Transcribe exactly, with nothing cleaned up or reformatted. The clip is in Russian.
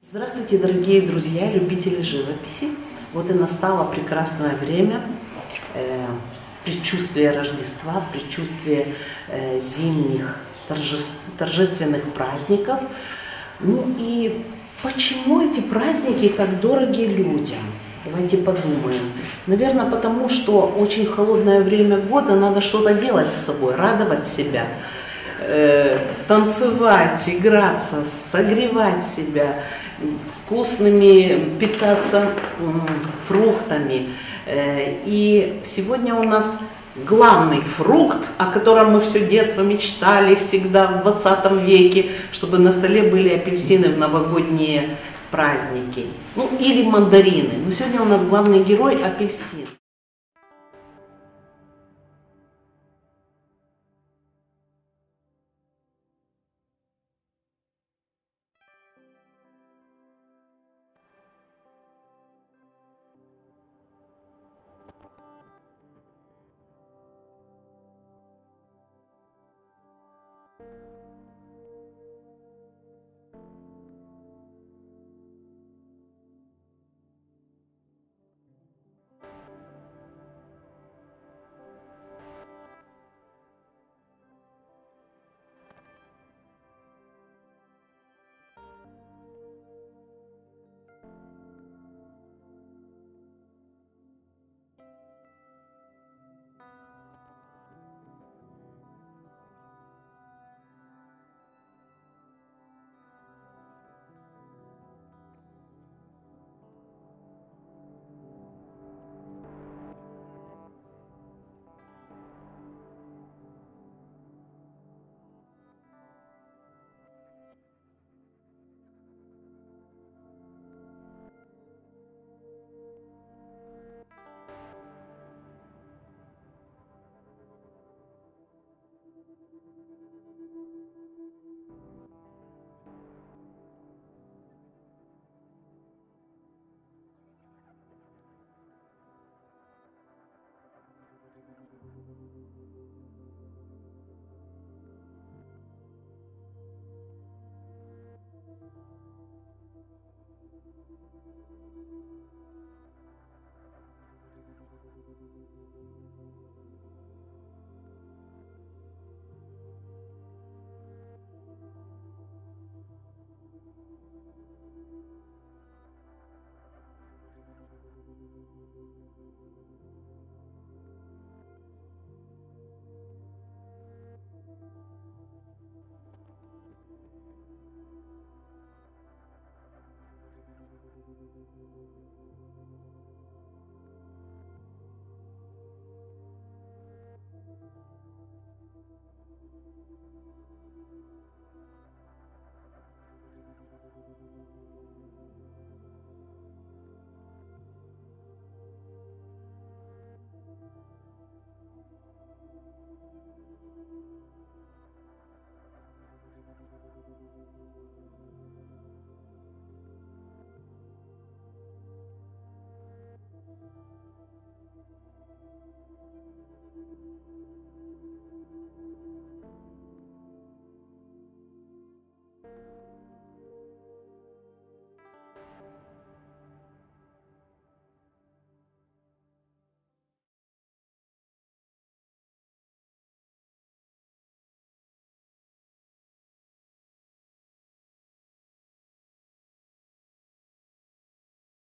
Здравствуйте, дорогие друзья, любители живописи. Вот и настало прекрасное время, э, предчувствие Рождества, предчувствие э, зимних торжеств, торжественных праздников. Ну и почему эти праздники так дороги людям? Давайте подумаем. Наверное, потому что очень холодное время года, надо что-то делать с собой, радовать себя, э, танцевать, играться, согревать себя, вкусными питаться фруктами. И сегодня у нас главный фрукт, о котором мы все детство мечтали всегда в двадцатом веке, чтобы на столе были апельсины в новогодние праздники. Ну или мандарины. Но сегодня у нас главный герой — апельсин.